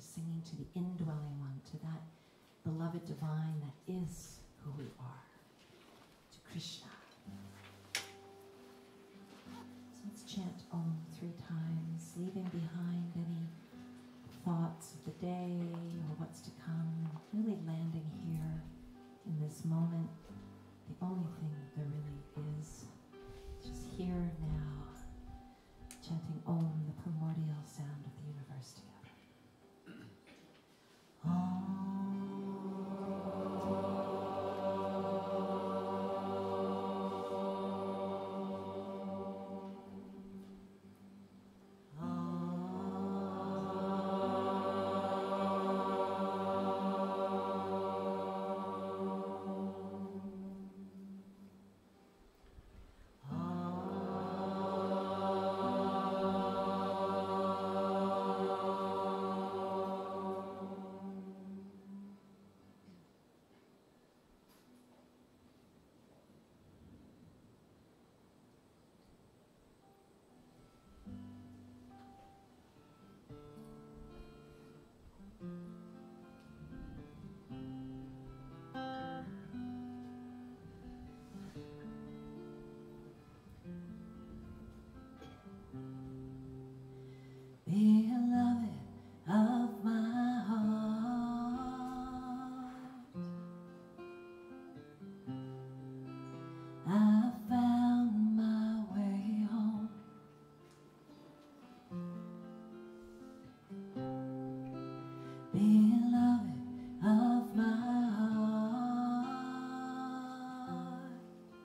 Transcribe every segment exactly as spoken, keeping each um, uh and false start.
singing to the indwelling one, to that beloved divine that is who we are, to Krishna. So let's chant Om three times, leaving behind any thoughts of the day or what's to come, really landing here in this moment, the only thing that there really is, just here now, chanting Om, the primordial sound of the universe together. Om. Beloved of my heart, I found my way home. Beloved of my heart,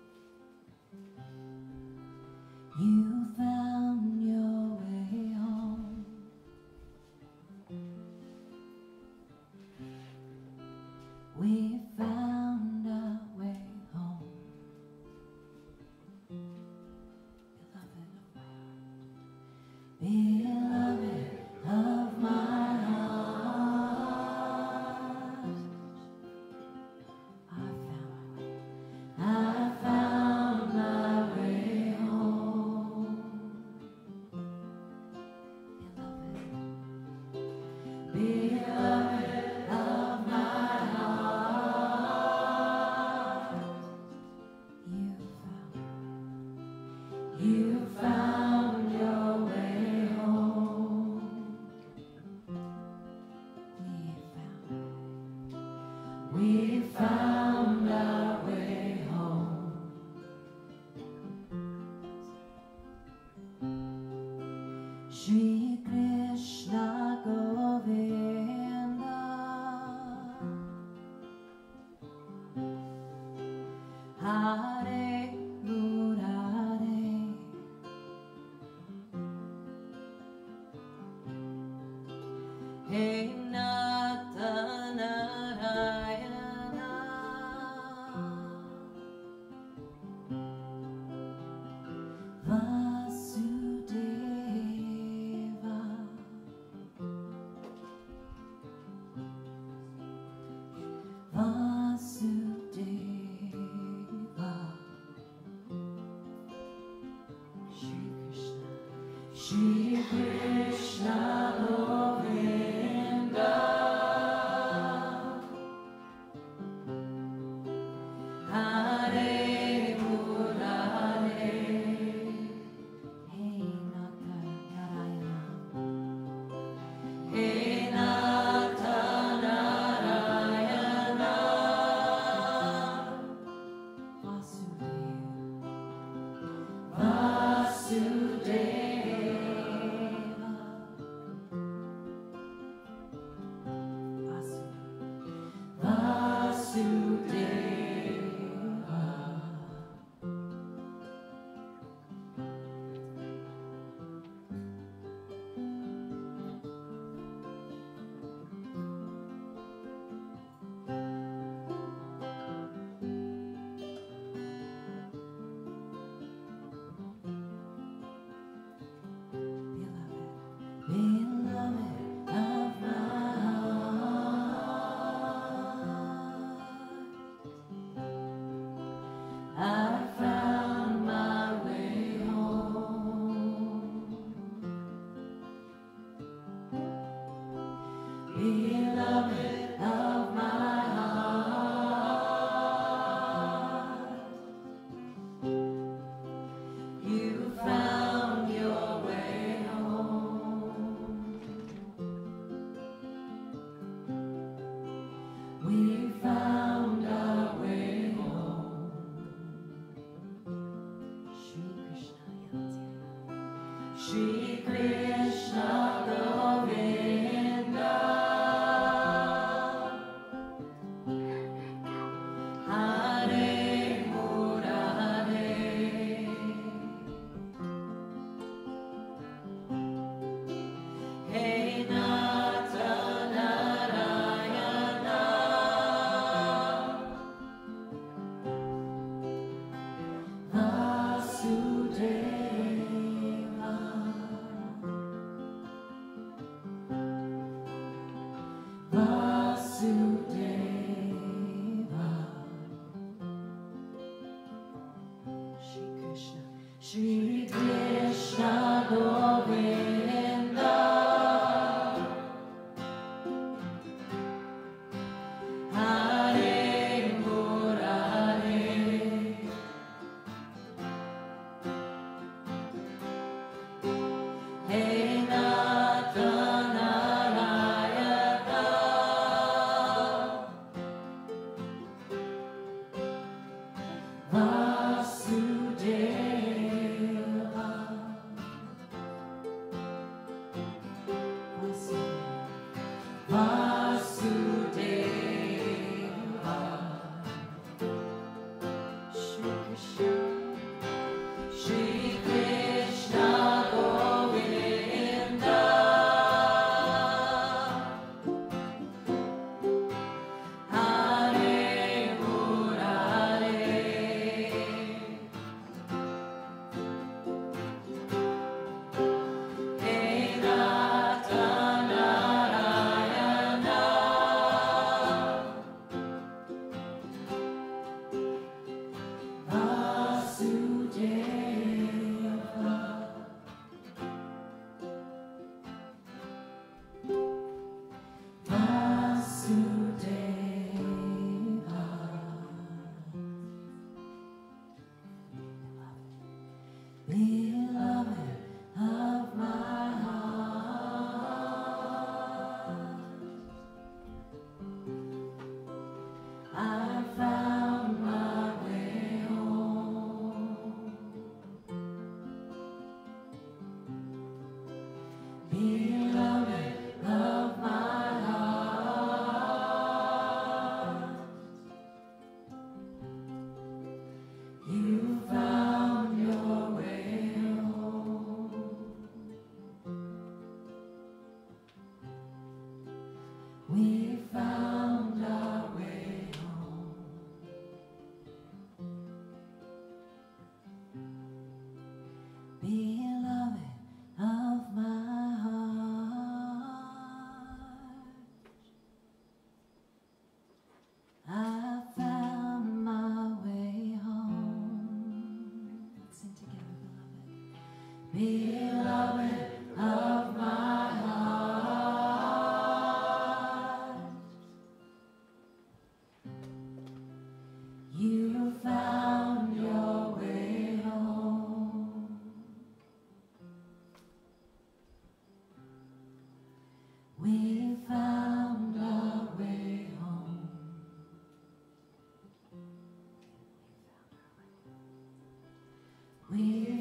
you found your way home. We found our way home. Beloved of my heart, beloved of my heart, I found my way. I found my way home. Beloved, beloved of my heart, you found, you found your way home. We found, we found our way home. Shri Krishna Govinda, Hare Murare, Hey Nata Narayana, Vasudeva, Vasudeva, Shri Krishna, Shri Krishna Govinda, Hare Murare, Hey Nata Narayana, Hey Nata Narayana, Vasudeva, Vasudeva, Vasudeva, Vasudeva. beloved of my heart. You found your way home. We found our way home. Shri Krishna, Shri Krishna, Govinda. Hare, Murare. Hey, Nata, Narayana. Vasudeva. Vasudeva. Shri Krishna, Shri Krishna, Govinda. Hare, Murare. Hey, Nata, Narayana. Vasudeva. Vasudeva. Shri Krishna, Shri Krishna, Govinda. Hare, Murare. Hey, Nata, Narayana. Vasudeva. Vasudeva. Beloved of my heart, I found my way home. Beloved of my heart, you found your way home. We found our way home. Beloved of my heart, I found my way home. Let's sing together, beloved. Beloved of my heart, you found your way home. We found our way home. We